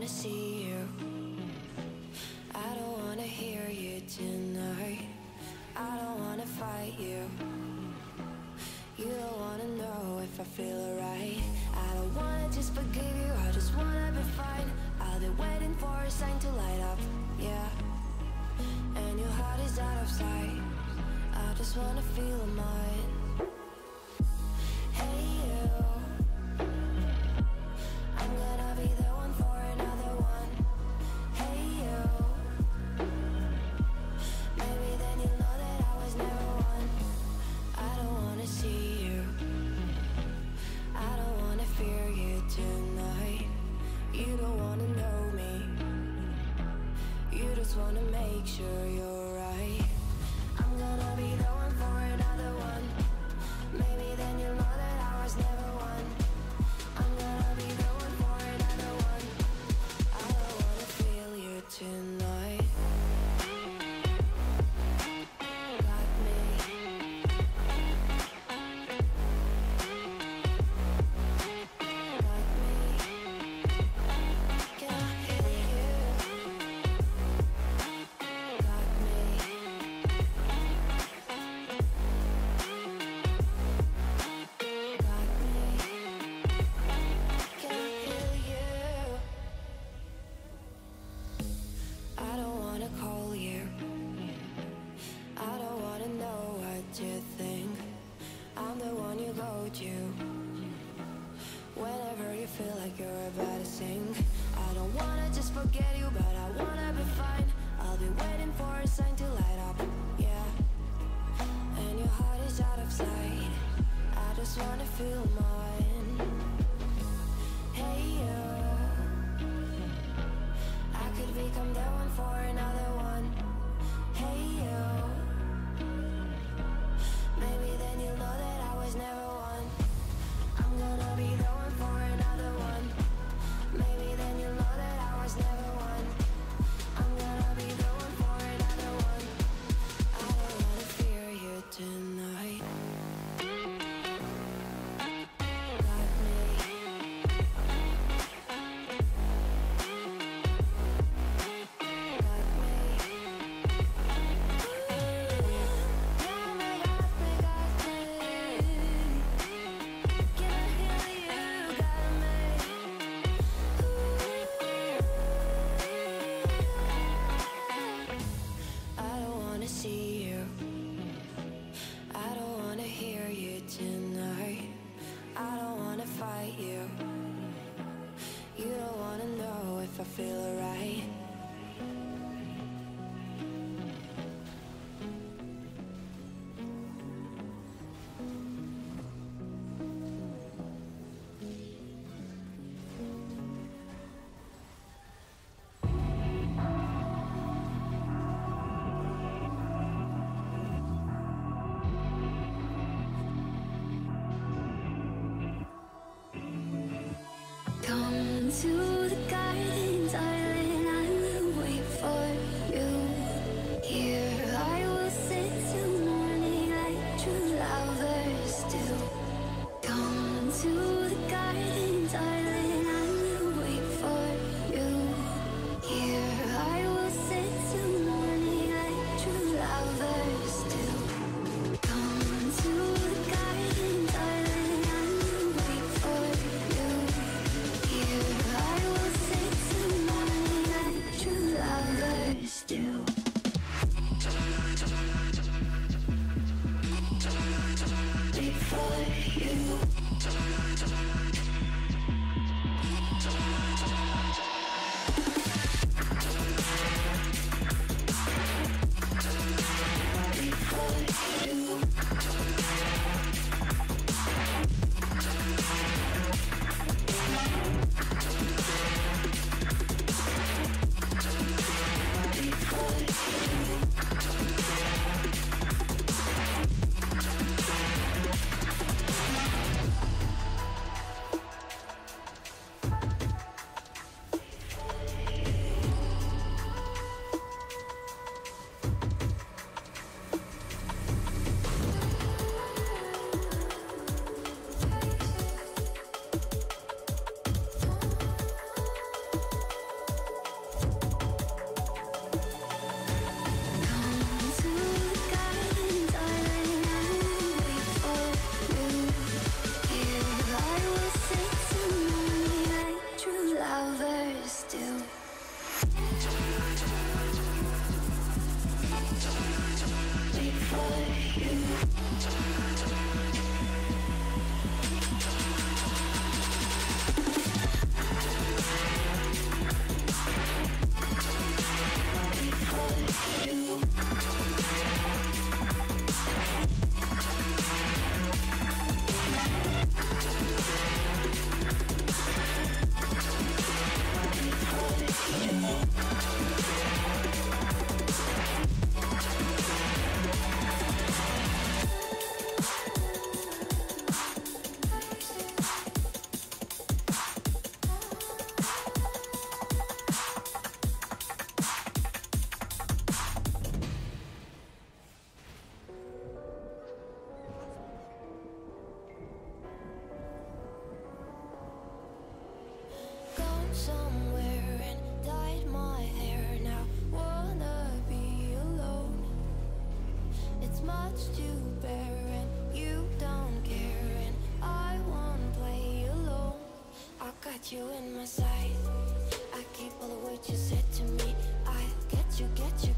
wanna see you. I don't wanna hear you tonight. I don't wanna fight you. You don't wanna know if I feel alright. I don't wanna just forgive you, I just wanna be fine. I'll be waiting for a sign to light up, yeah. And your heart is out of sight. I just wanna feel mine. Hey you, I'm gonna be the one for another one. Hey you, maybe then you'll know that I was never one. I don't wanna see you, I don't wanna fear you tonight. You don't wanna know me, you just wanna make sure you're right. I'm gonna be the one for another one. Maybe then you'll know that I was never one. I'm gonna be the one for another one. I don't wanna feel you tonight. Got me. Got me. Can I hear you? Got me. Got me. Can I hear you? I don't wanna call you. I don't wanna know what you think. I'm the one you go to whenever you feel like you're about to sink. I don't wanna just forget you, but I wanna be fine. I'll be waiting for a sign to light up, yeah. And your heart is out of sight. I just wanna feel mine. Hey you, I could become the one for another one. Hey you, maybe then you'll know that I was never one. I'm gonna be the one for another one. Maybe then you'll know that I was never one. I'm gonna be the one for another one. I don't wanna fear you tonight. Got me. Got me. Got me, got me, got me. Can I hear you? Got me. I don't wanna see you. I don't wanna hear you tonight. I don't wanna fight you. You don't wanna know if I feel alright. Come to the garden, darling, I will wait for you. Here I will sit till morning like true lovers do. Come to the garden, darling, I will wait for you. Here I will sit till morning like true lovers do. Come to the garden, darling, I will wait for you. Here I will sit till morning like true lovers do. Wait for you. Gone somewhere and dyed my hair now. Wanna be alone. It's much to bear and you don't care, and I wanna play alone. I got you in my sight. I keep all the words you said to me. I get you,